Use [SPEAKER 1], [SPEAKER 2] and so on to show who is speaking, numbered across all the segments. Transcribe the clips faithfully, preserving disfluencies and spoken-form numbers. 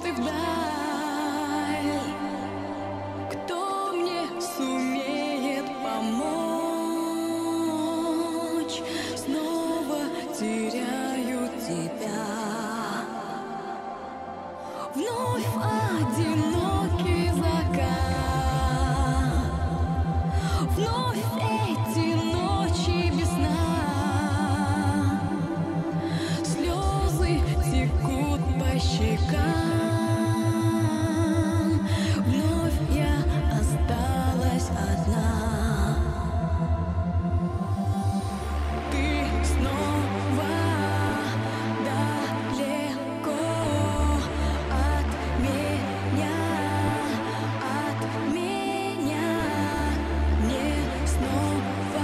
[SPEAKER 1] ты вдаль. Кто мне сумеет помочь? Снова теряю тебя. Вновь одинокий закат. Вновь эти ночи без сна. Слезы текут по щекам. Вновь я осталась одна. Ты снова далеко от меня, от меня. Мне снова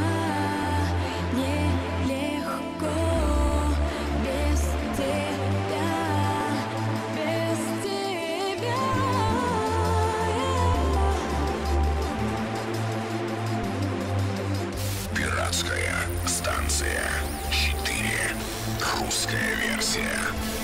[SPEAKER 1] нелегко без тебя, без тебя.
[SPEAKER 2] Пиратская станция четыре. Русская версия.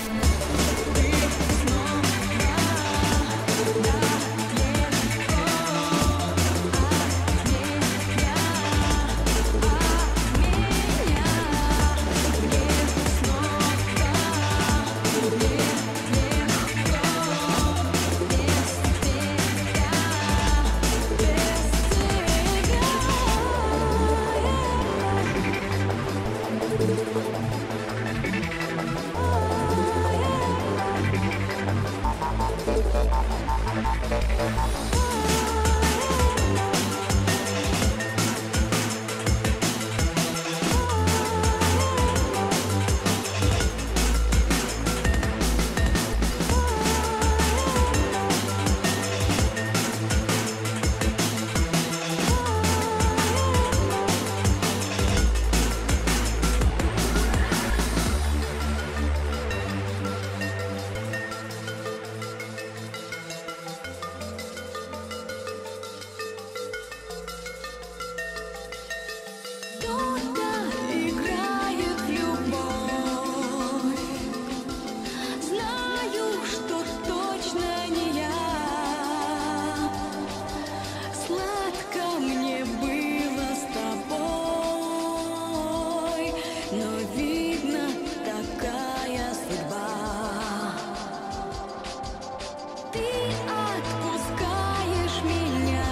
[SPEAKER 1] Кто-то играет в любовь. Знаю, что точно не я. Сладко мне было с тобой, но видно, такая судьба. Ты отпускаешь меня.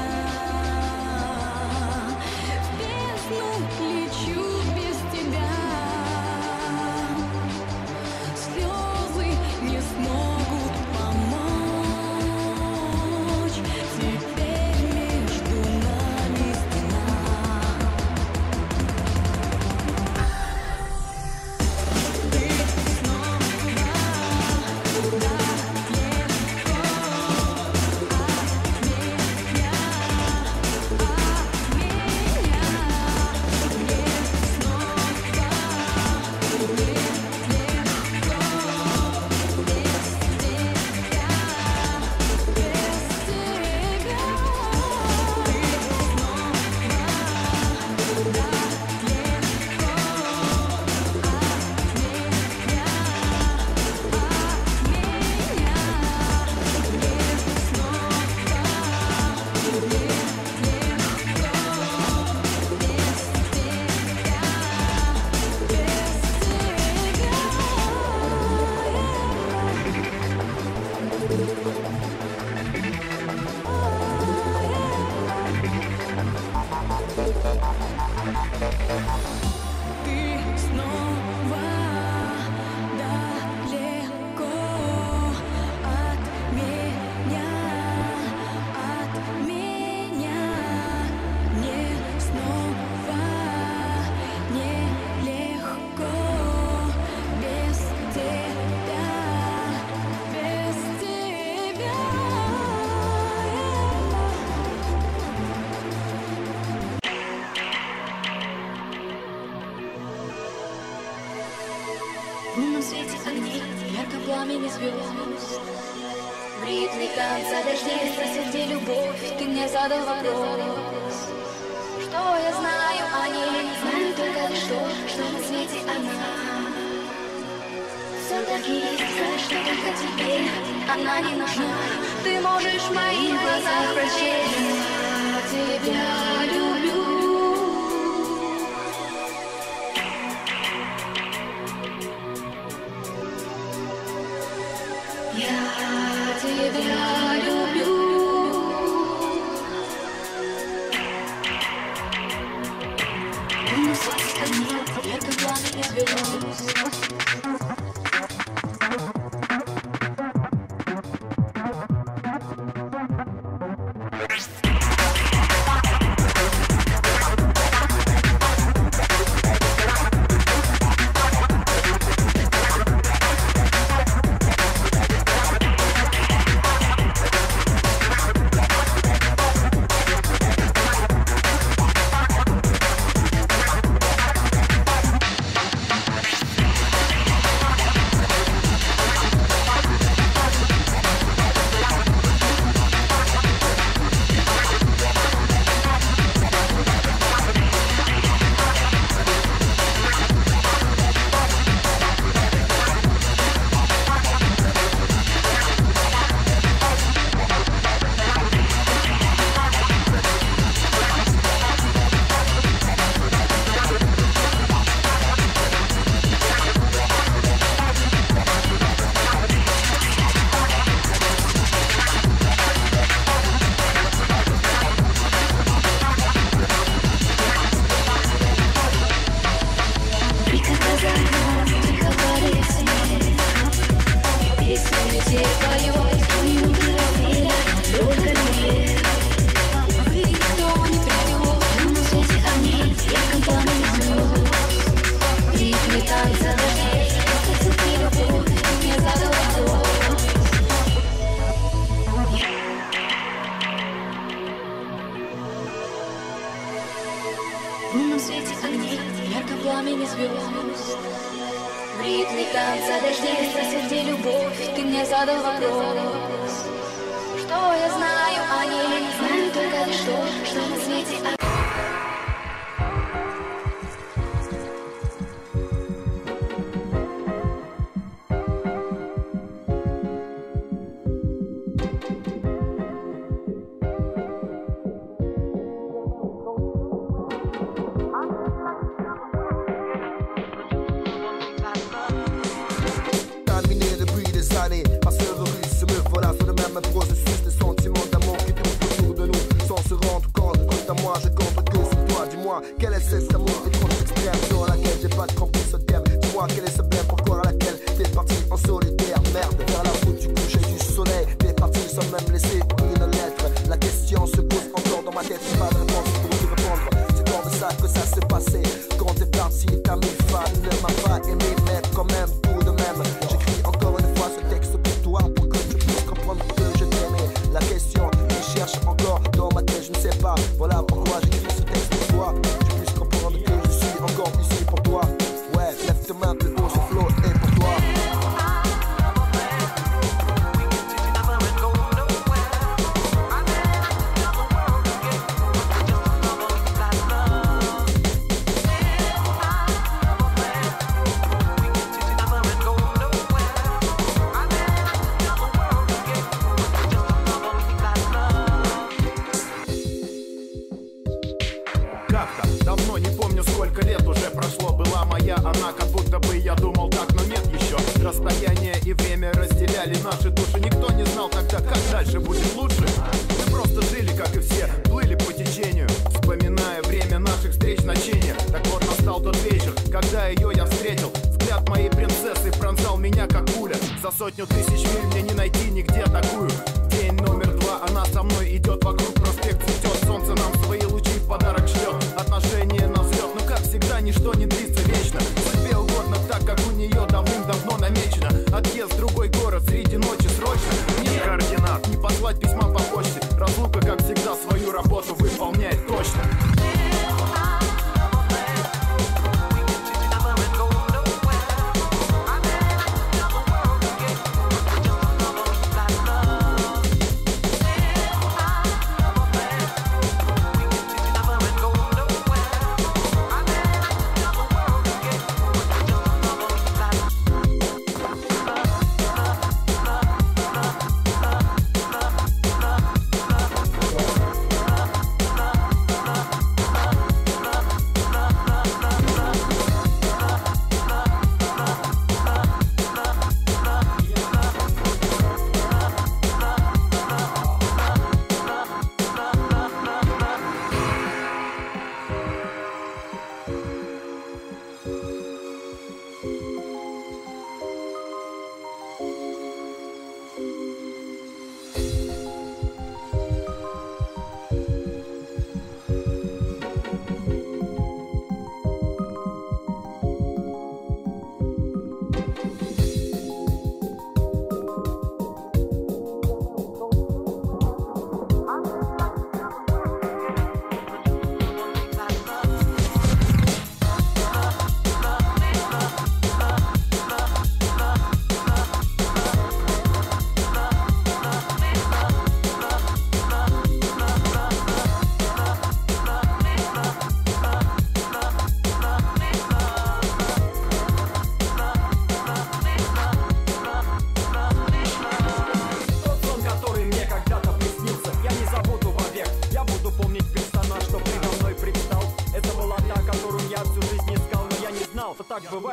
[SPEAKER 1] В бездну лечу без тебя. Слезы не смогут помочь. Теперь между нами стена. Ты снова далеко Ты снова далеко от меня, от меня. Мне снова нелегко без тебя, без тебя.
[SPEAKER 3] В лунном свете огней, ярко пламени звезд. В ритме танца дождей спросил, где любовь. Ты мне задал вопрос. Что я знаю о ней? Знаю только лишь то, что на свете она. Солнце есть, знаешь, что только тебе она не нужна. Ты можешь в моих глазах прочесть: я тебя люблю. Я тебя люблю. Лунный свет станет ярким пламенем звезд. В лунном свете огней, ярком пламени звезд, в ритме танца дождей, спросил, где любовь, ты мне задал вопрос. Что я знаю о ней? Знаю только лишь то, что на свете огней.
[SPEAKER 4] Parce que le risque me voilà sur le même processus. Les sentiments d'amour qui tournent autour de nous sans se rendre compte. Quant à moi, je compte que sur toi. Dis-moi, quel est cet amour étrange extrême dans laquelle j'ai pas compris ce thème. Dis-moi, quel est ce blême, pourquoi à laquelle t'es parti en solitaire. Merde, vers la route du coucher du soleil. T'es parti sans même laisser une lettre. La question se pose encore dans ma tête. Pas de réponse pour te répondre. C'est dans de ça que ça s'est passé. Quand t'es parti, t'as mis fan, ne m'a pas aimé, mais quand même tout de même. J'écris encore une fois ce texte pour toi, pour que tu puisses comprendre que je t'aimais. La question qui cherche encore dans ma tête, je ne sais pas. Voilà pourquoi j'écris ce texte pour toi. Tu puisses comprendre que je suis encore ici pour toi. Ouais, lève tes mains plus haut, ce flow est pour toi.
[SPEAKER 5] Давно, не помню, сколько лет уже прошло. Была моя она, как будто бы я думал так, но нет еще. Расстояние и время разделяли наши души. Никто не знал тогда, как дальше будет лучше. Мы просто жили, как и все, плыли по течению, вспоминая время наших встреч, ночения. Так вот настал тот вечер, когда ее я встретил. Взгляд моей принцессы пронзал меня, как пуля. За сотню тысяч миль мне не найти нигде такую. День номер два, она со мной идет вокруг, проспект цветет, солнце нам свои лучи в подарок шлет. Отношения на взлет, но как всегда ничто не длится вечно. Судьбе угодно так, как у нее давным-давно намечено. Отъезд в другой город среди ночи срочно. Нет координат, не послать письма по почте. Разлука, как всегда, свою работу выполняет точно.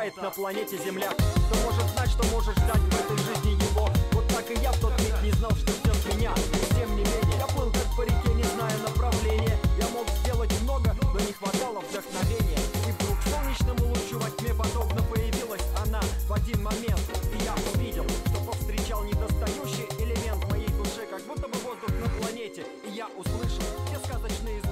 [SPEAKER 5] проживает на планете Земля. Кто может знать, что можешь ждать в этой жизни его? Вот так и я в тот миг не знал, что ждет меня. И тем не менее, я плыл как по реке, не зная направления. Я мог сделать много, но не хватало вдохновения. И вдруг солнечному лучу во тьме подобно появилась она в один момент. И я увидел, что повстречал недостающий элемент моей душе, как будто бы воздух на планете. И я услышал те сказочные звуки